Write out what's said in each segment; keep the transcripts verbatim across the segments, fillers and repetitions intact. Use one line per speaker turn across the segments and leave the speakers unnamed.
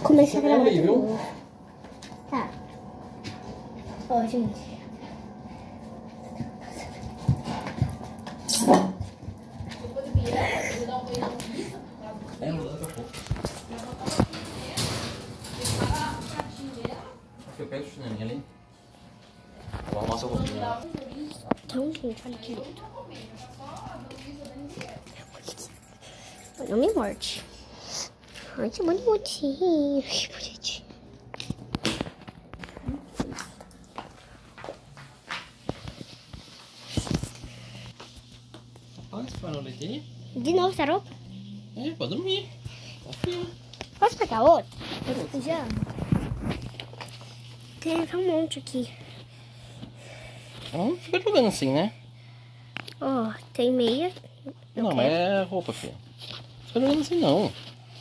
começar a gravar aí, viu? Tá. Ó, gente.
É, não dá pra pouco. Eu pego o chinelinho ali. Vou arrumar sua roupinha.
Então, gente, olha que lindo. Não me morde. Ai, que bonitinho. Que bonitinho.
Olha esse pano ali.
De novo, essa roupa?
É, pode dormir. Tá frio.
Posso pegar outro? Já. Tem até um monte aqui.
Não fica jogando assim, né?
Ó, tem meia. Eu
não,
quero.
mas é roupa, filha. Não fica jogando assim, não.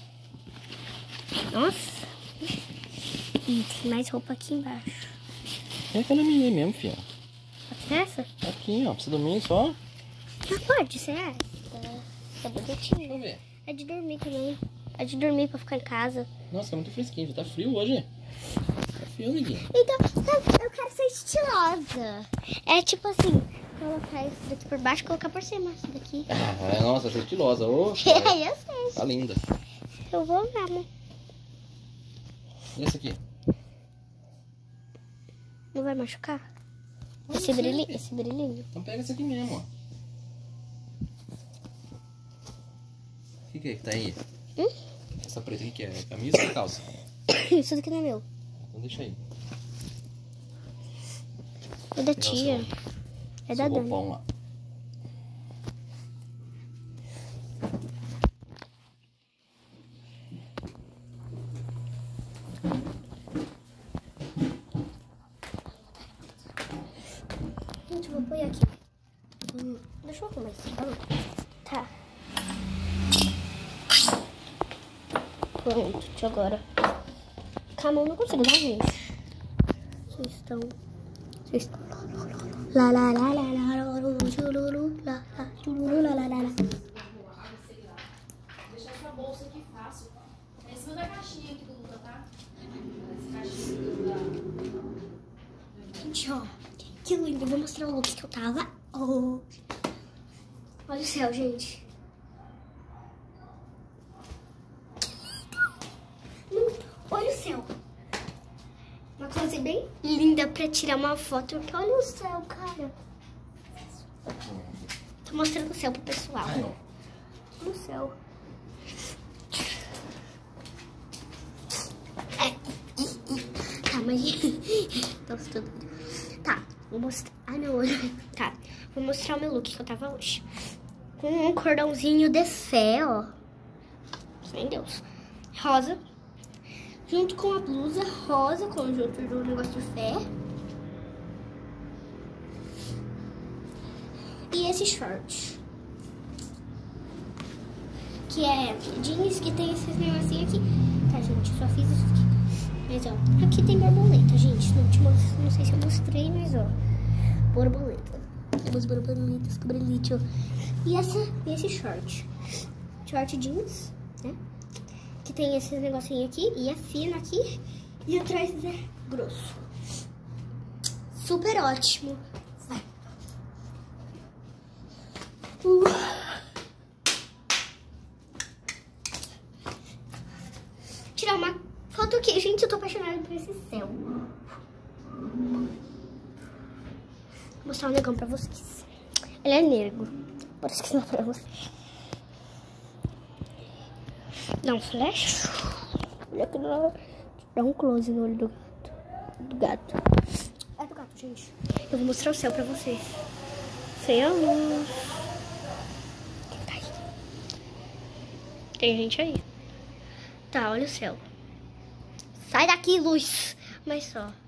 Nossa. E tem mais roupa aqui embaixo.
É aquela minha mesmo, filha.
Pode ser essa?
Aqui, ó. Pra você dormir só.
Não pode ser essa. Tá bonitinho.
Deixa eu ver.
É de dormir também. É de dormir pra ficar em casa.
Nossa, tá muito fresquinho. Tá frio hoje. Tá frio, amiguinho.
Então, eu quero ser estilosa. É tipo assim, colocar isso daqui por baixo e colocar por cima. Isso daqui.
Ah, nossa, você é estilosa. Ô,
eu sei.
tá linda.
Eu vou mesmo.
E esse aqui?
Não vai machucar?
Pode
Esse,
ser,
brilhi,
filho.
esse brilhinho.
Então pega esse aqui mesmo, ó. O que, que é que tá aí?
Hum?
Essa preta aqui que é camisa ou calça?
Isso daqui não é meu.
Então deixa aí.
É da tia. É da
Seu
Dani.
roupão lá.
Gente, eu vou pôr aqui. Hum, deixa eu arrumar esse pano. Tá. Pronto, de agora. Com a mão não consigo, tá, gente? Vocês estão... Vocês estão... Lá, lá, lá, lá, lá, lá, chururu, lá, lá, chururu, lá, lá, lá, lá.
Deixa essa bolsa aqui fácil. É em cima da caixinha aqui do Luca, tá? Essa caixinha do
Gente, ó. Que lindo. Eu vou mostrar o look que eu tava. Oh. Olha o céu, gente. Olha o céu. Uma coisa bem linda pra tirar uma foto. Porque olha o céu, cara. Tô mostrando o céu pro pessoal.
Ai, não.
Olha o céu. Tá, mas... Nossa, tudo. Tá, vou mostrar... Ah, não. Tá, vou mostrar o meu look que eu tava hoje. Com um cordãozinho de fé, ó. Sem Deus. Rosa. Junto com a blusa rosa, conjunto do negócio de fé. E esse short. Que é jeans que tem esses negocinhos aqui. Tá, gente, só fiz isso aqui. Mas, ó, aqui tem borboleta, gente. Não, te most... não sei se eu mostrei, mas, ó. Borboleta. Temos borboletas com brilhante, ó. E essa, esse short. Short jeans, né? Que tem esses negocinhos aqui. E é fino aqui. E atrás é grosso. Super ótimo. Vai. Uh. Tirar uma foto aqui. Gente, eu tô apaixonada por esse céu. Vou mostrar um negão pra vocês. Ele é negro. Por isso que não é pra vocês. Dá um flash. Olha aqui, dá um close no olho do gato. Do gato. É do gato, gente. Eu vou mostrar o céu pra vocês. Sem a luz. Quem tá aí? Tem gente aí. Tá, olha o céu. Sai daqui, luz. Mas só.